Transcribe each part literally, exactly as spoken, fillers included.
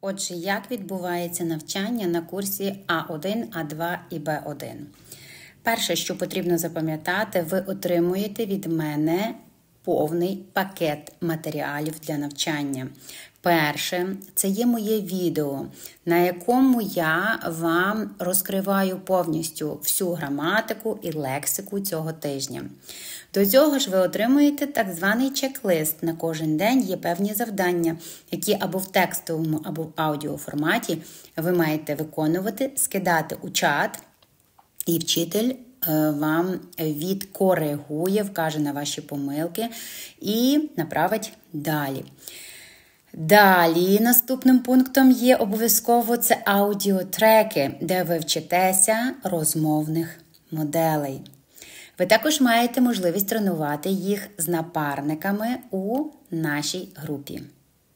Отже, як відбувається навчання на курсі А один, А два і Б один? Перше, що потрібно запам'ятати, ви отримуєте від мене повний пакет матеріалів для навчання. Перше, це є моє відео, на якому я вам розкриваю повністю всю граматику і лексику цього тижня. До цього ж ви отримуєте так званий чек-лист. На кожен день є певні завдання, які або в текстовому, або в аудіоформаті ви маєте виконувати, скидати у чат, і вчитель вам відкоригує, вкаже на ваші помилки і направить далі. Далі наступним пунктом є обов'язково це аудіотреки, де ви вчитеся розмовних моделей. Ви також маєте можливість тренувати їх з напарниками у нашій групі.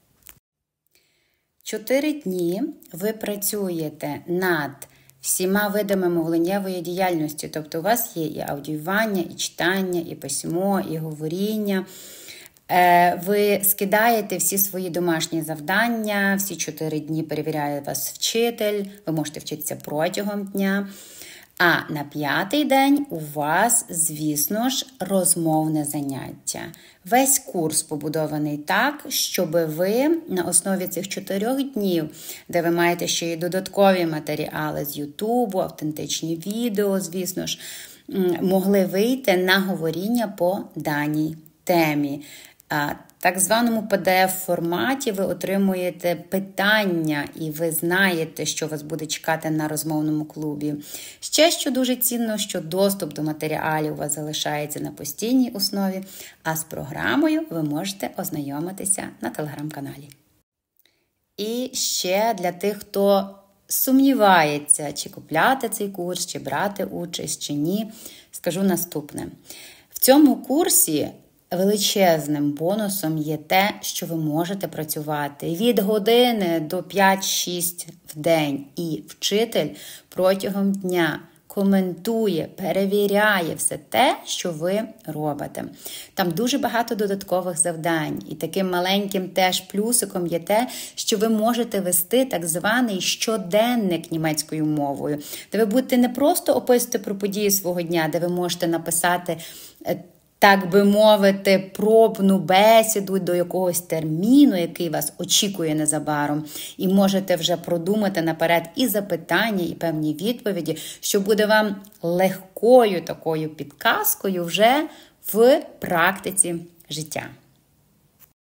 Чотири дні ви працюєте над всіма видами мовленнєвої діяльності. Тобто у вас є і аудіювання, і читання, і письмо, і говоріння. Ви скидаєте всі свої домашні завдання, всі чотири дні перевіряє вас вчитель, ви можете вчитися протягом дня. А на п'ятий день у вас, звісно ж, розмовне заняття. Весь курс побудований так, щоб ви на основі цих чотирьох днів, де ви маєте ще й додаткові матеріали з Ютубу, автентичні відео, звісно ж, могли вийти на говоріння по даній темі. В так званому пі ді еф-форматі ви отримуєте питання і ви знаєте, що вас буде чекати на розмовному клубі. Ще, що дуже цінно, що доступ до матеріалів у вас залишається на постійній основі, а з програмою ви можете ознайомитися на телеграм-каналі. І ще для тих, хто сумнівається, чи купляти цей курс, чи брати участь, чи ні, скажу наступне. В цьому курсі величезним бонусом є те, що ви можете працювати від години до п'ять-шість в день. І вчитель протягом дня коментує, перевіряє все те, що ви робите. Там дуже багато додаткових завдань. І таким маленьким теж плюсиком є те, що ви можете вести так званий щоденник німецькою мовою, де ви будете не просто описувати про події свого дня, де ви можете написати, так би мовити, пробну бесіду до якогось терміну, який вас очікує незабаром. І можете вже продумати наперед і запитання, і певні відповіді, що буде вам легкою такою підказкою вже в практиці життя.